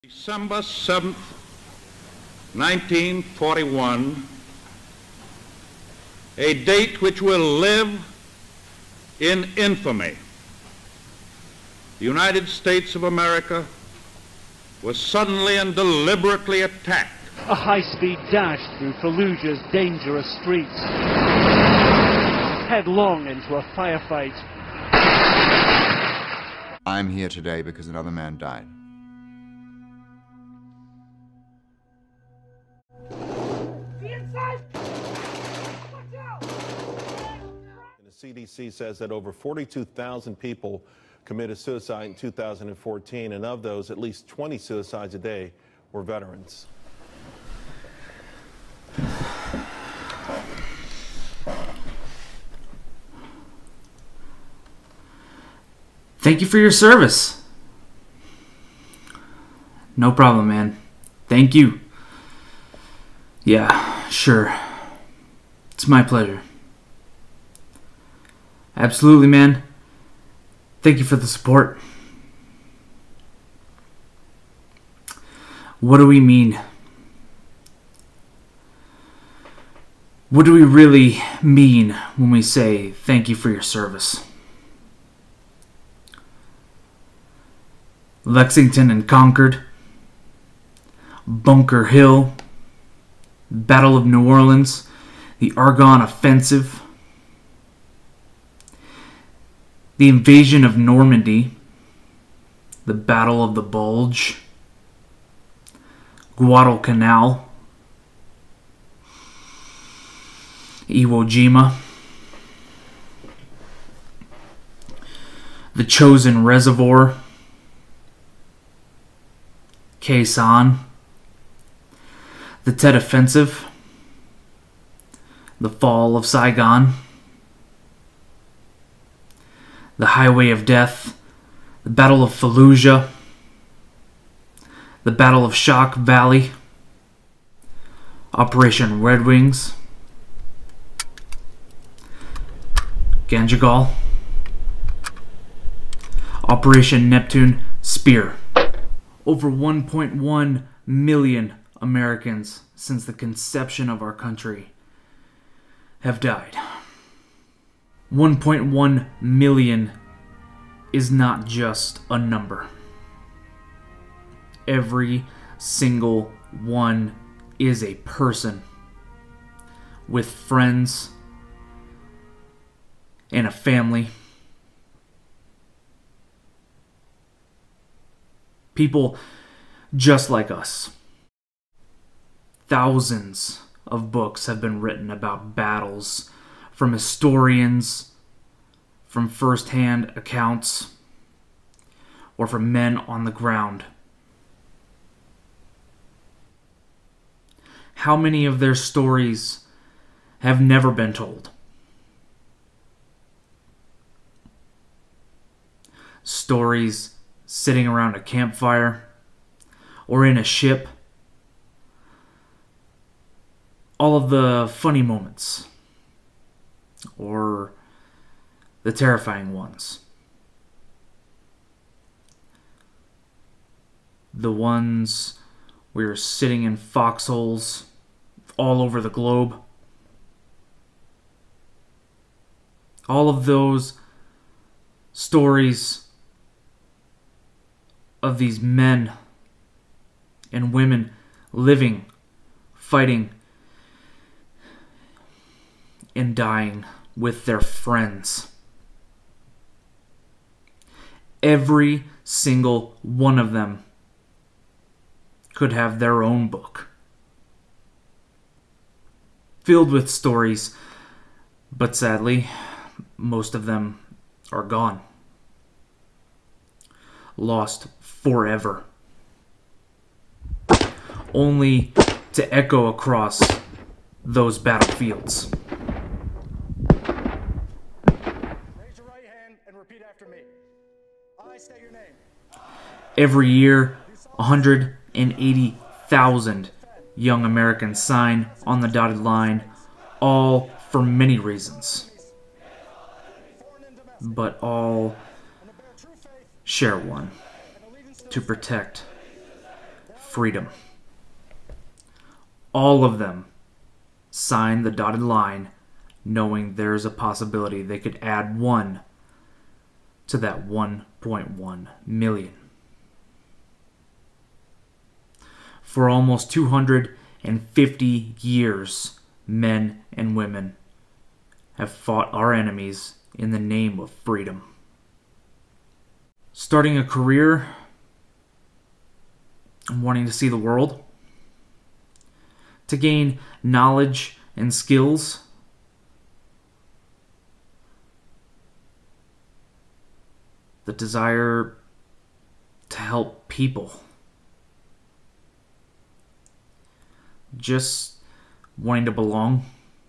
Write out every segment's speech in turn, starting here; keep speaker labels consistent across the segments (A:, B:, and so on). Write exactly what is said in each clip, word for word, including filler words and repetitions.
A: December seventh, nineteen forty-one, a date which will live in infamy. The United States of America was suddenly and deliberately attacked.
B: A high-speed dash through Fallujah's dangerous streets, headlong into a firefight.
C: I'm here today because another man died.
D: The C D C says that over forty-two thousand people committed suicide in two thousand fourteen, and of those, at least twenty suicides a day were veterans.
E: Thank you for your service. No problem, man. Thank you. Yeah, sure. It's my pleasure. Absolutely, man. Thank you for the support. What do we mean? What do we really mean when we say thank you for your service? Lexington and Concord, Bunker Hill, Battle of New Orleans, the Argonne Offensive, the invasion of Normandy, the Battle of the Bulge, Guadalcanal, Iwo Jima, the Chosin Reservoir, Khe Sanh, the Tet Offensive, the fall of Saigon, the Highway of Death, the Battle of Fallujah, the Battle of Shock Valley, Operation Red Wings, Ganjigal, Operation Neptune Spear. Over one point one million Americans since the conception of our country have died. one point one million is not just a number. Every single one is a person with friends and a family. People just like us. Thousands of books have been written about battles from historians, from first-hand accounts, or from men on the ground. How many of their stories have never been told? Stories sitting around a campfire or in a ship. All of the funny moments or the terrifying ones. The ones we were sitting in foxholes all over the globe. All of those stories of these men and women living, fighting, and dying with their friends. Every single one of them could have their own book, filled with stories, but sadly, most of them are gone. Lost forever. Only to echo across those battlefields.
F: Raise your right hand and repeat after me. I state your name.
E: Every year, one hundred eighty thousand young Americans sign on the dotted line, all for many reasons. But all share one: to protect freedom. All of them signed the dotted line knowing there's a possibility they could add one to that one point one million. For almost two hundred fifty years, men and women have fought our enemies in the name of freedom. Starting a career and wanting to see the world, to gain knowledge and skills, the desire to help people, just wanting to belong,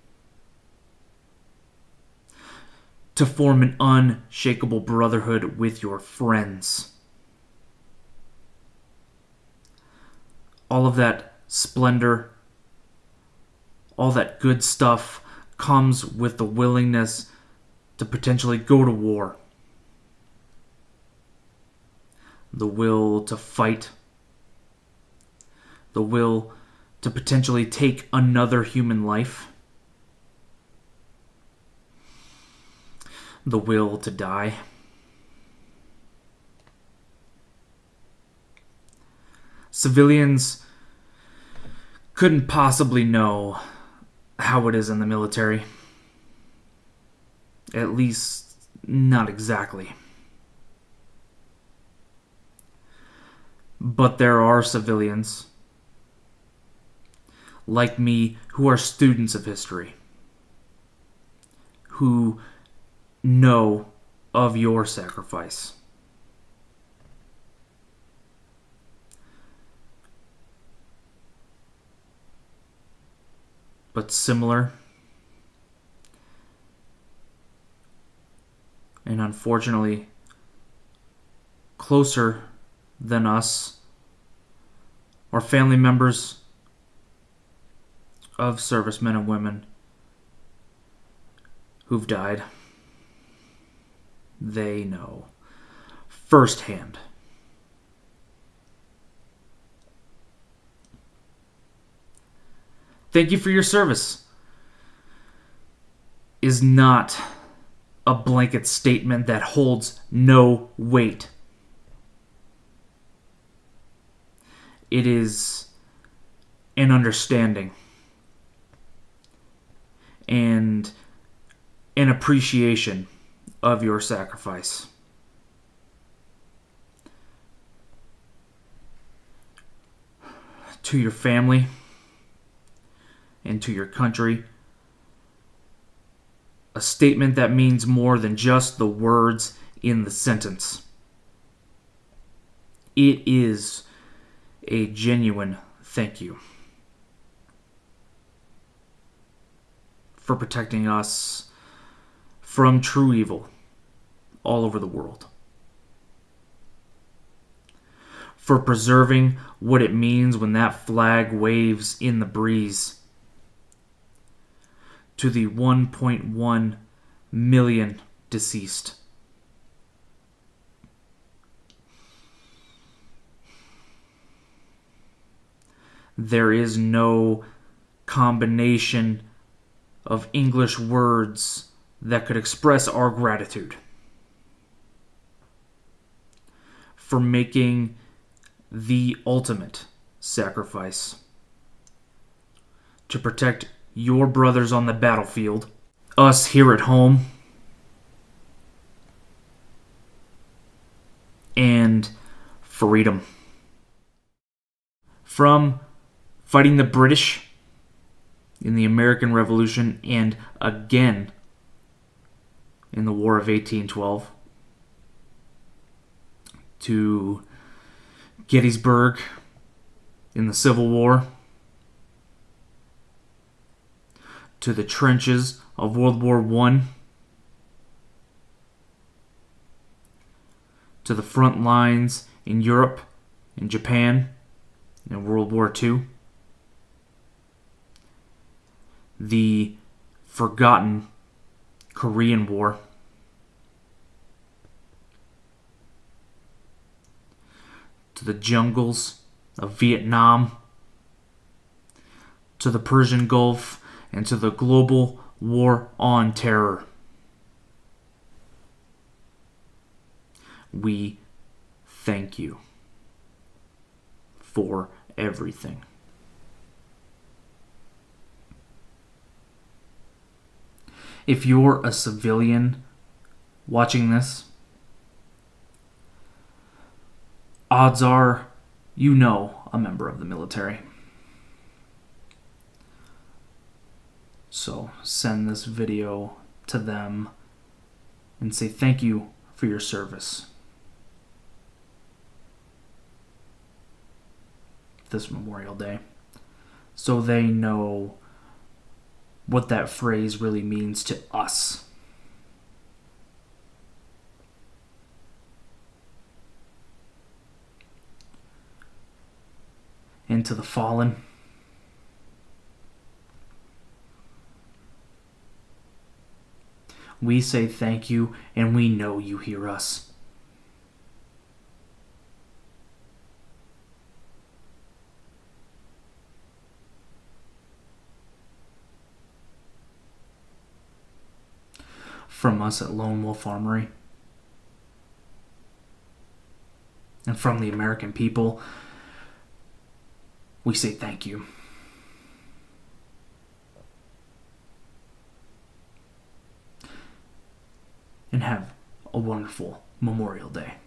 E: to form an unshakable brotherhood with your friends. All of that splendor, all that good stuff comes with the willingness to potentially go to war. The will to fight. The will to potentially take another human life. The will to die. Civilians couldn't possibly know how it is in the military. At least, not exactly. But there are civilians like me who are students of history, who know of your sacrifice. But similar and unfortunately closer than us are family members of servicemen and women who've died. They know firsthand. Thank you for your service is not a blanket statement that holds no weight. It is an understanding and an appreciation of your sacrifice. To your family and to your country, a statement that means more than just the words in the sentence. It is a genuine thank you for protecting us from true evil all over the world. For preserving what it means when that flag waves in the breeze. To the one point one million deceased. There is no combination of English words that could express our gratitude for making the ultimate sacrifice to protect your brothers on the battlefield, us here at home, and freedom. From fighting the British in the American Revolution and again in the War of eighteen twelve to Gettysburg in the Civil War, to the trenches of World War One, to the front lines in Europe and Japan in World War Two, the forgotten Korean War, to the jungles of Vietnam, to the Persian Gulf, and to the global war on terror. We thank you for everything. If you're a civilian watching this, odds are you know a member of the military. So send this video to them and say thank you for your service this Memorial Day, so they know what that phrase really means to us. And to the fallen, we say thank you, and we know you hear us. From us at Lone Wolf Armory, and from the American people, we say thank you. And have a wonderful Memorial Day.